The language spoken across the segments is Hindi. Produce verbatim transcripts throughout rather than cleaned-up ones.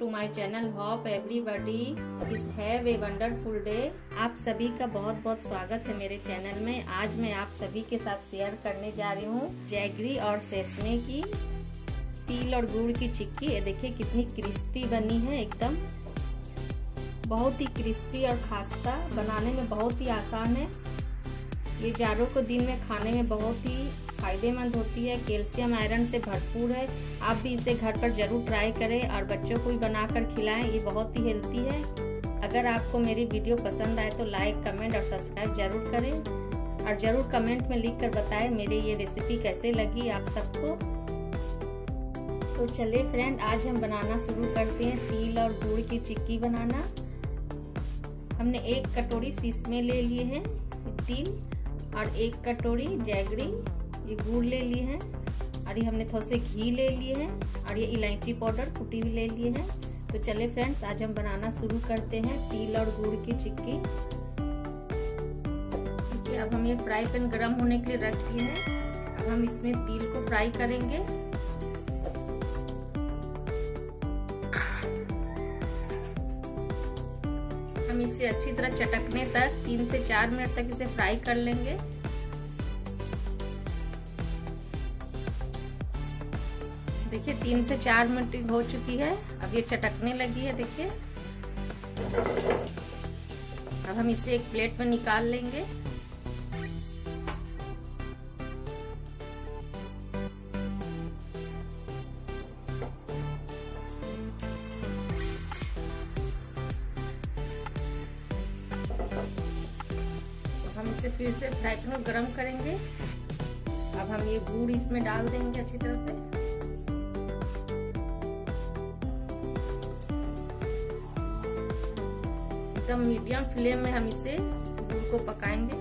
To my channel. Hope everybody is have a wonderful day. आप सभी का बहुत बहुत स्वागत है मेरे चैनल में। आज मैं आप सभी के साथ शेयर करने जा रही हूँ जैगरी और सेसमे की तिल और गुड़ की चिक्की। ये देखिए कितनी क्रिस्पी बनी है, एकदम बहुत ही क्रिस्पी और खास्ता। बनाने में बहुत ही आसान है। ये जाड़ों को दिन में खाने में बहुत ही फायदेमंद होती है, कैल्शियम आयरन से भरपूर है। आप भी इसे घर पर जरूर ट्राई करें और बच्चों को भी बनाकर खिलाएं। ये बहुत ही हेल्दी है। अगर आपको मेरी वीडियो पसंद आए तो लाइक, कमेंट और सब्सक्राइब जरूर करें और जरूर कमेंट में लिख कर बताएं मेरी ये रेसिपी कैसे लगी आप सबको। तो चलिए फ्रेंड, आज हम बनाना शुरू करते हैं तिल और गुड़ की चिक्की बनाना। हमने एक कटोरी सेसमे ले लिए हैं तिल और एक कटोरी जैगरी ये गुड़ ले लिए हैं और ये हमने थोड़े से घी ले लिए हैं और ये इलायची पाउडर कुटी भी ले लिए हैं। तो चले फ्रेंड्स, आज हम बनाना शुरू करते हैं तिल और गुड़ की चिक्की। देखिए अब हम ये फ्राई पैन गरम होने के लिए रख दिए हैं। अब हम इसमें तिल को फ्राई करेंगे। हम इसे अच्छी तरह चटकने तक तीन से चार मिनट तक इसे फ्राई कर लेंगे। देखिए तीन से चार मिनट हो चुकी है, अब ये चटकने लगी है। देखिए अब हम इसे एक प्लेट में निकाल लेंगे। हम इसे फिर से फ्राई पैन में गरम करेंगे। अब हम ये गुड़ इसमें डाल देंगे अच्छी तरह से। एकदम मीडियम फ्लेम में हम इसे गुड़ को पकाएंगे।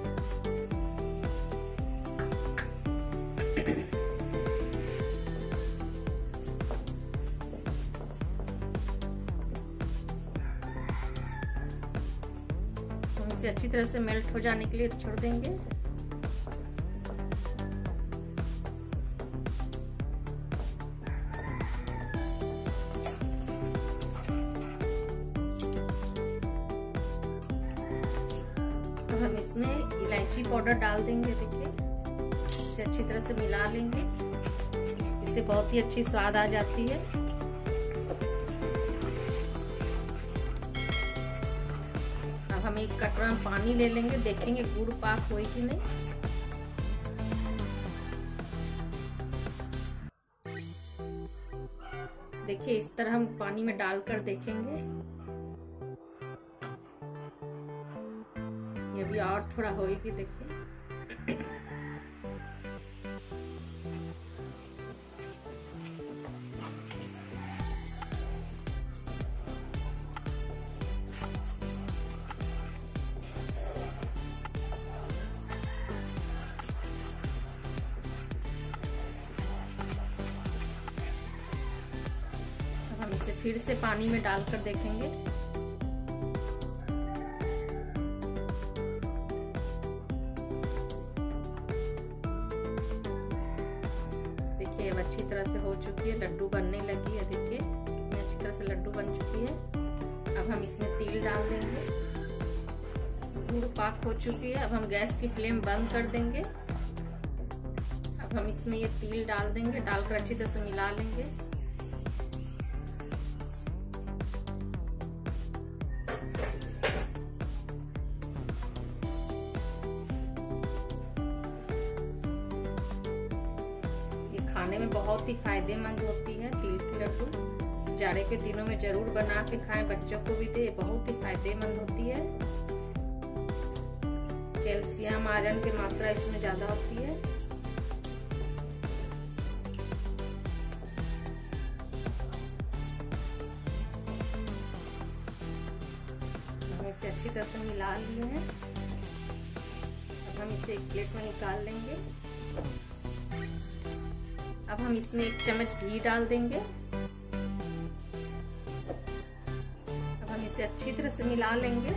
हम इसे अच्छी तरह से मेल्ट हो जाने के लिए छोड़ देंगे। हम इसमें इलायची पाउडर डाल देंगे। देखिए इसे अच्छी तरह से मिला लेंगे, इससे बहुत ही अच्छी स्वाद आ जाती है। अब हम एक कटोरा में पानी ले लेंगे, देखेंगे गुड़ पाक हुई कि नहीं। देखिए इस तरह हम पानी में डालकर देखेंगे। ये भी और थोड़ा होएगी। देखिए अब हम इसे फिर से पानी में डालकर देखेंगे। देखिए अब अच्छी तरह से हो चुकी है, लड्डू बनने लगी है। देखिए कितनी अच्छी तरह से लड्डू बन चुकी है। अब हम इसमें तिल डाल देंगे। गुड़ पाक हो चुकी है। अब हम गैस की फ्लेम बंद कर देंगे। अब हम इसमें ये तिल डाल देंगे, डालकर अच्छी तरह से मिला लेंगे। खाने में बहुत ही फायदेमंद होती है तिल की लड्डू। जाड़े के दिनों में जरूर बना के खाएं, बच्चों को भी दे, बहुत ही फायदेमंद होती है। कैल्शियम आयरन की मात्रा इसमें ज्यादा होती है। हम इसे अच्छी तरह से मिला लिए हैं। अब हम इसे एक प्लेट में निकाल लेंगे। अब हम इसमें एक चम्मच घी डाल देंगे। अब हम इसे अच्छी तरह से मिला लेंगे।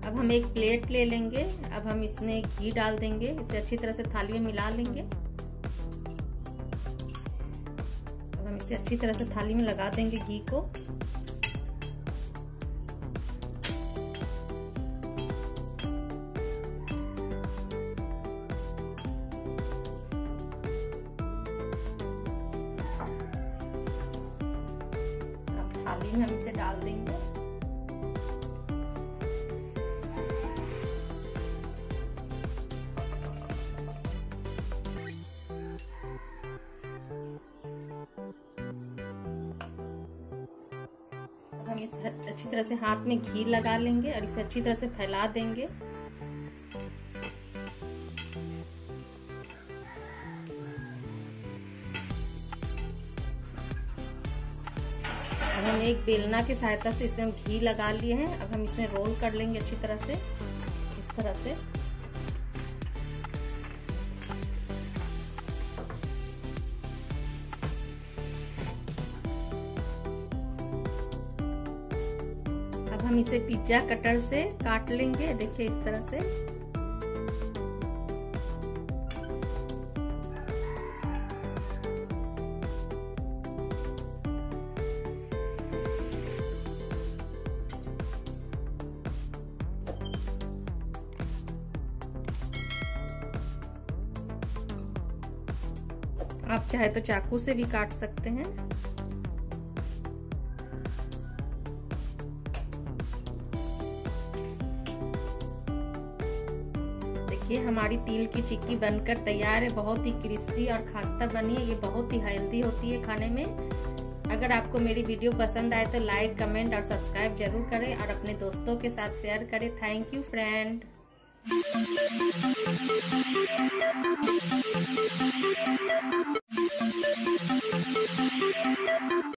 अब हम एक प्लेट ले लेंगे। अब हम इसमें घी डाल देंगे। इसे अच्छी तरह से थाली में मिला लेंगे। अब हम इसे अच्छी तरह से थाली में लगा देंगे घी को। अब थाली में हम इसे डाल देंगे। हम इसे अच्छी तरह से हाथ में घी लगा लेंगे और इसे अच्छी तरह से फैला देंगे। अब हम एक बेलना की सहायता से इसमें हम घी लगा लिए हैं। अब हम इसमें रोल कर लेंगे अच्छी तरह से, इस तरह से। अब हम इसे पिज्जा कटर से काट लेंगे। देखिए इस तरह से। आप चाहे तो चाकू से भी काट सकते हैं। देखिए हमारी तिल की चिक्की बनकर तैयार है। बहुत ही क्रिस्पी और खास्ता बनी है। ये बहुत ही हेल्दी होती है खाने में। अगर आपको मेरी वीडियो पसंद आए तो लाइक, कमेंट और सब्सक्राइब जरूर करें और अपने दोस्तों के साथ शेयर करें। Thank you friend. Thank you.